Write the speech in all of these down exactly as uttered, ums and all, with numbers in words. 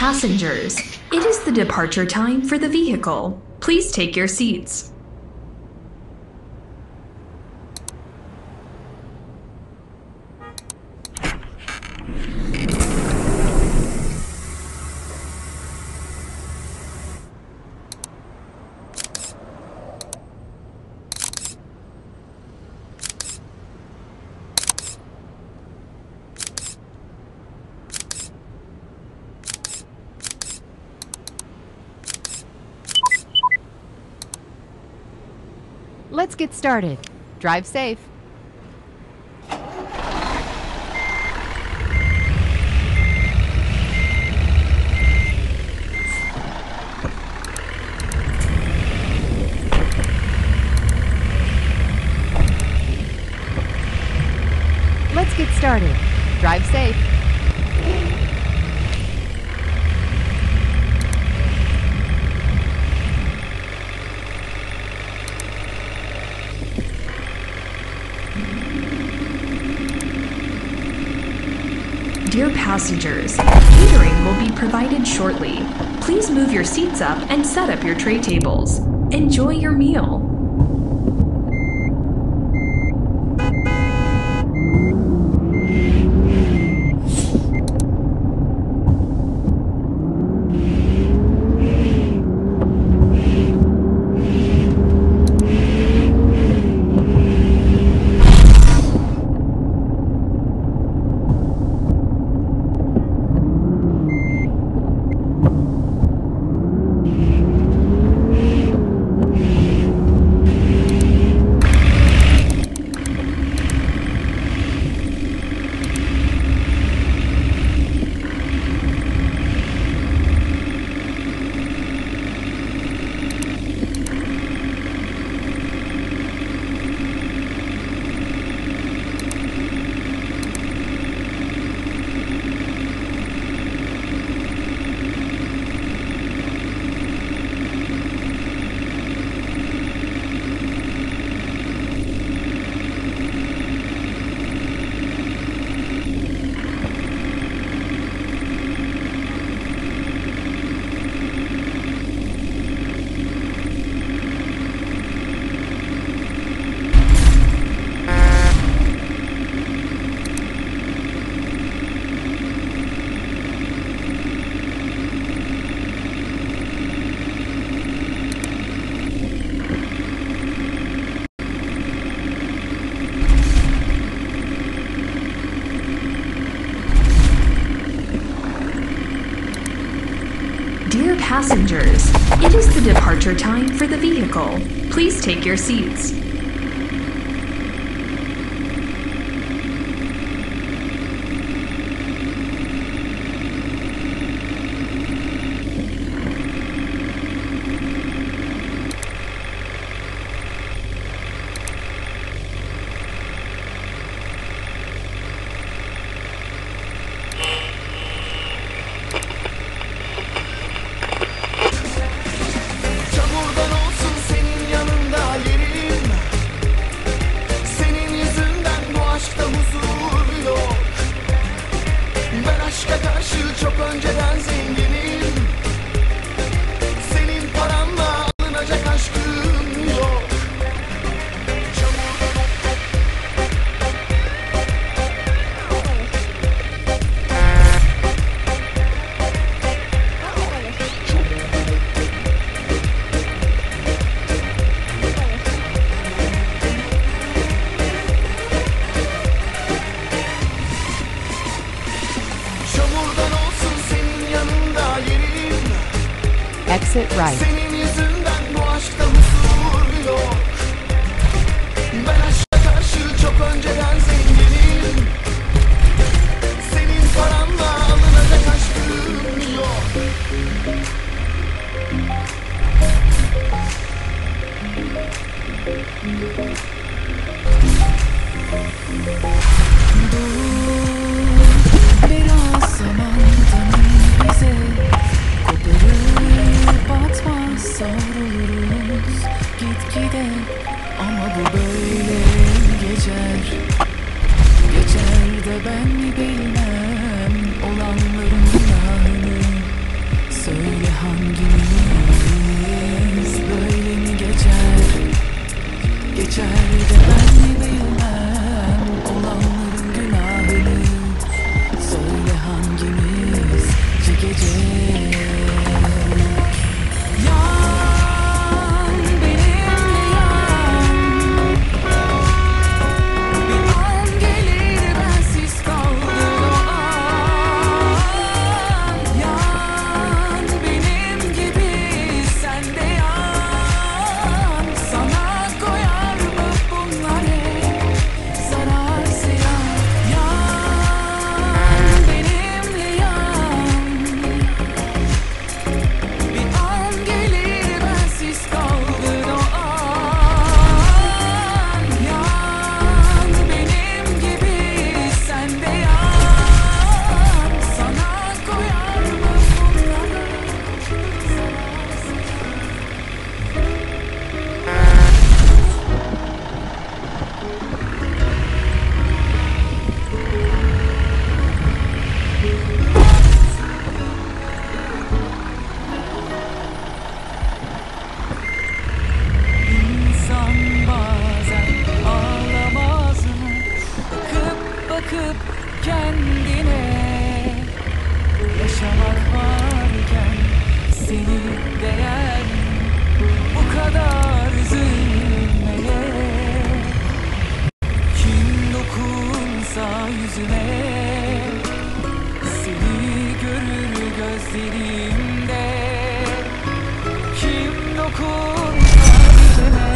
passengers, it is the departure time for the vehicle. Please take your seats. Let's get started. Drive safe. Let's get started. Drive safe. Dear passengers, catering will be provided shortly. Please move your seats up and set up your tray tables. Enjoy your meal. Dear passengers, it is the departure time for the vehicle. Please take your seats. Çok önceden zenginim. Senin paranla alınacak aşkım yok. Çamurdan olsun senin yanında yerim. Exit right. Senin yüzünden bu aşkta huzur yok. Ben aşka karşı çok önceden zenginim. Senin paranla alınacak aşkım yok. Biraz zaman tanı bize. Koparıp batmaz savruluruz gitgide. Ama bu böyle geçer. Geçer de ben mi bilmem olanların ahını. geçer de ben bilmem olanların günahını. Söyle hangimiz çekecek? Yan benimle yan, bir an gelir bensiz kaldım o an. Yan benim gibi sen de yan, sana koyar mı bunlar hep zarar ziyan? Yan benimle yan, bir an gelir bensiz kaldın o an. Yan benim gibi sen de yan, sana koyar mı bunları İnsan bazen ağlamaz mı? Bakıp bakıp kendine, yaşamak varken seni değer mi bu kadar üzülmeye? Kim dokunsa yüzüme, seni görür gözlerimde. Kim dokunsa yüzüme,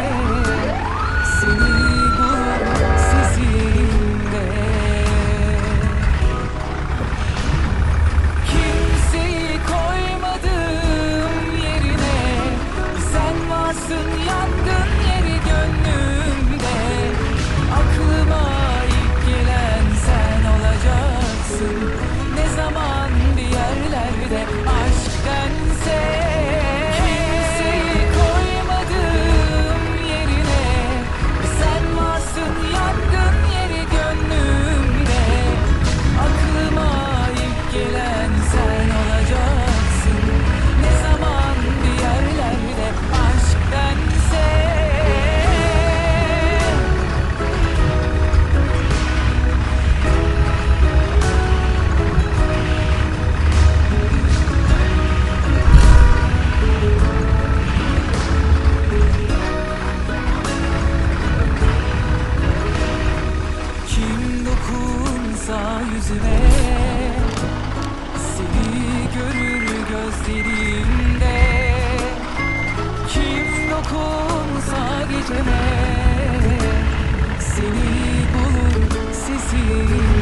seni bulur sesinde. Kimseyi koymadım yerine, sen varsın yangın yeri gönlümde. Aklıma ilk gelen sen olacaksın, ne zaman bir yerlerde aşk dense. Kimseyi koymadım yerine, sen varsın yangın yeri gönlümde. Aklıma ilk gelen sen olacaksın, ne zaman bir yerlerde aşk dense. Kim dokunsa yüzüme, seni görür gözlerimde. Kim dokunsa geceme, seni bulur sesinde.